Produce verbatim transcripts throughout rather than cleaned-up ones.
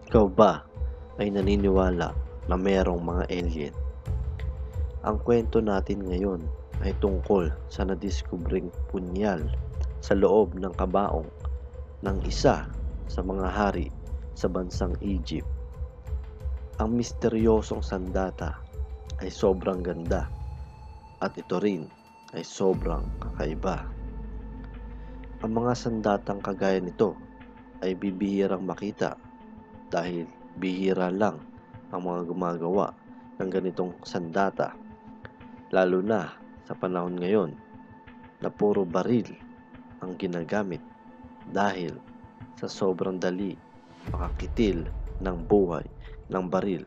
Ikaw ba ay naniniwala na mayroong mga alien? Ang kwento natin ngayon ay tungkol sa nadiskubring punyal sa loob ng kabaong ng isa sa mga hari sa bansang Egypt. Ang misteryosong sandata ay sobrang ganda at ito rin ay sobrang kakaiba. Ang mga sandatang kagaya nito ay bibihirang makita dahil bihira lang ang mga gumagawa ng ganitong sandata, lalo na sa panahon ngayon na puro baril ang ginagamit dahil sa sobrang dali makakitil ng buhay ng baril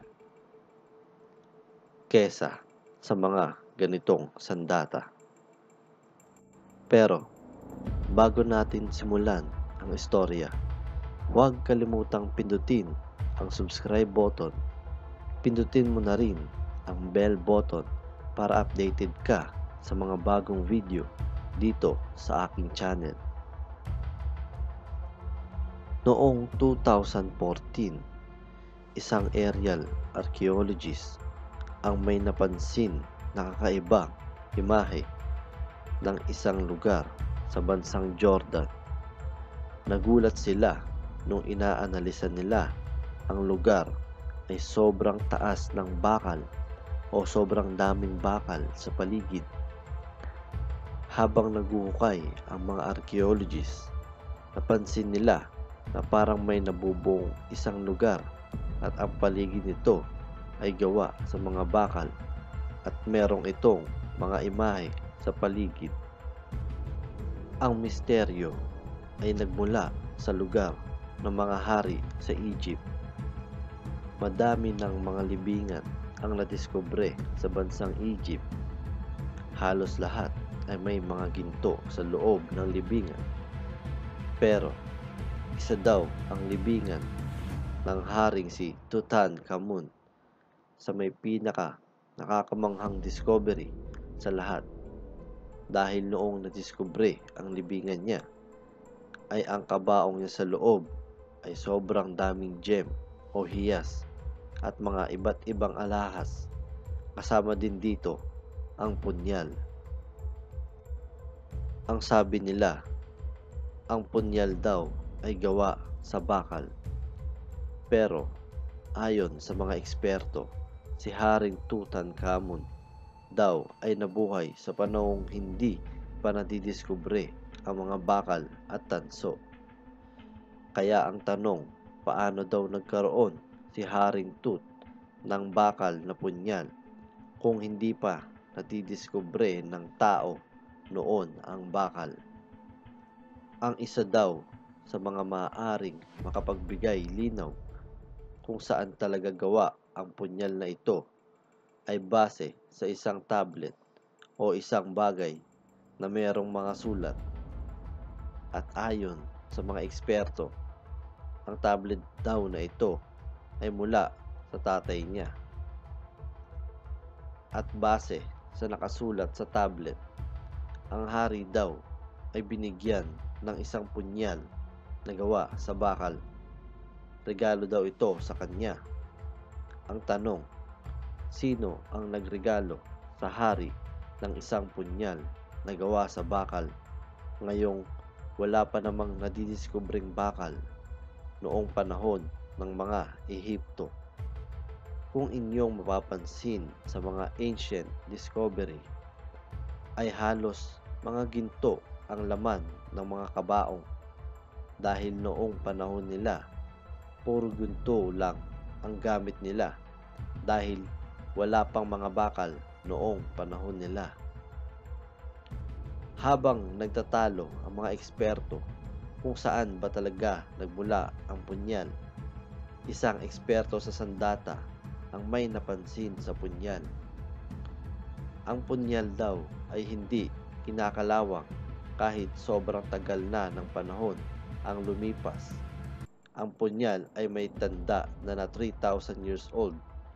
kesa sa mga ganitong sandata. Pero bago natin simulan ang istorya, huwag kalimutang pindutin ang subscribe button. Pindutin mo na rin ang bell button para updated ka sa mga bagong video dito sa aking channel. Noong two thousand fourteen, isang aerial archaeologist ang may napansin na kakaibang imahe ng isang lugar sa bansang Jordan. Nagulat sila nung inaanalisan nila ang lugar ay sobrang taas ng bakal o sobrang daming bakal sa paligid. Habang naguhukay ang mga archaeologists, napansin nila na parang may nabubong isang lugar at ang paligid nito ay gawa sa mga bakal at merong itong mga imahe sa paligid. Ang misteryo ay nagmula sa lugar ng mga hari sa Egypt. Madami ng mga libingan ang nadiskubre sa bansang Egypt. Halos lahat ay may mga ginto sa loob ng libingan. Pero isa daw ang libingan ng haring si Tutankhamun sa may pinaka nakakamanghang discovery sa lahat. Dahil noong nadiskubre ang libingan niya, ay ang kabaong niya sa loob ay sobrang daming gem o hiyas at mga iba't ibang alahas. Kasama din dito ang punyal. Ang sabi nila, ang punyal daw ay gawa sa bakal. Pero ayon sa mga eksperto, si Haring Tutankhamun daw ay nabuhay sa panahong hindi pa nadidiskubre ang mga bakal at tanso. Kaya ang tanong, paano daw nagkaroon si Haring Tut ng bakal na punyal kung hindi pa nadidiskubre ng tao noon ang bakal? Ang isa daw sa mga maaaring makapagbigay linaw kung saan talaga gawa ang punyal na ito ay base sa isang tablet o isang bagay na mayroong mga sulat. At ayon sa mga eksperto, ang tablet daw na ito ay mula sa tatay niya. At base sa nakasulat sa tablet, ang hari daw ay binigyan ng isang punyal na gawa sa bakal. Regalo daw ito sa kanya. Ang tanong, sino ang nagregalo sa hari ng isang punyal na gawa sa bakal ngayong wala pa namang nadidiskubreng bakal noong panahon ng mga Ehipto? Kung inyong mapapansin sa mga ancient discovery, ay halos mga ginto ang laman ng mga kabaong dahil noong panahon nila, puro ginto lang ang gamit nila dahil wala pang mga bakal noong panahon nila. Habang nagtatalo ang mga eksperto kung saan ba talaga nagmula ang punyal, isang eksperto sa sandata ang may napansin sa punyal. Ang punyal daw ay hindi kinakalawang kahit sobrang tagal na ng panahon ang lumipas. Ang punyal ay may tanda na na three thousand years old.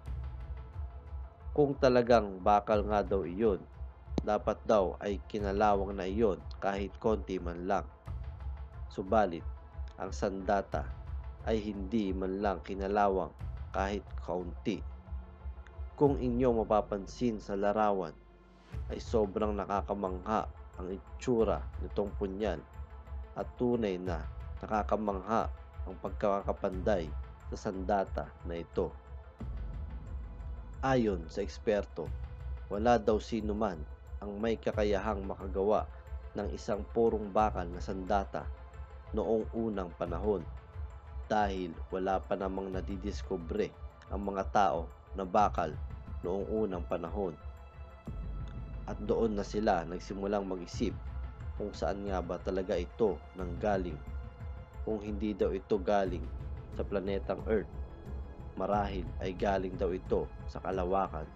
Kung talagang bakal nga daw iyon, dapat daw ay kinalawang na iyon kahit konti man lang. Subalit, ang sandata ay hindi man lang kinalawang kahit kaunti. Kung inyo mapapansin sa larawan ay sobrang nakakamangha ang itsura nitong punyal at tunay na nakakamangha ang pagkakapanday sa sandata na ito. Ayon sa eksperto, wala daw sino man ang may kakayahang makagawa ng isang purong bakal na sandata noong unang panahon dahil wala pa namang nadidiskubre ang mga tao na bakal noong unang panahon. At doon na sila nagsimulang mag-isip kung saan nga ba talaga ito nanggaling. Kung hindi daw ito galing sa planetang Earth, marahil ay galing daw ito sa kalawakan.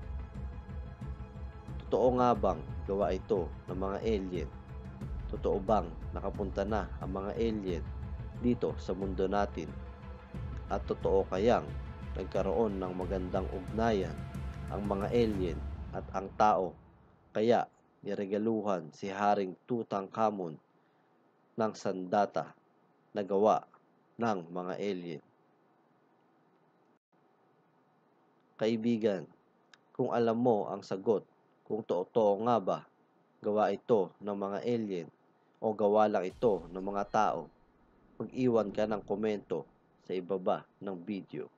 Totoo nga bang gawa ito ng mga alien? Totoo bang nakapunta na ang mga alien dito sa mundo natin? At totoo kayang nagkaroon ng magandang ugnayan ang mga alien at ang tao, kaya niregaluhan si Haring Tutankhamun ng sandata na gawa ng mga alien? Kaibigan, kung alam mo ang sagot kung totoo nga ba gawa ito ng mga alien o gawa lang ito ng mga tao, mag-iwan ka ng komento sa ibaba ng video.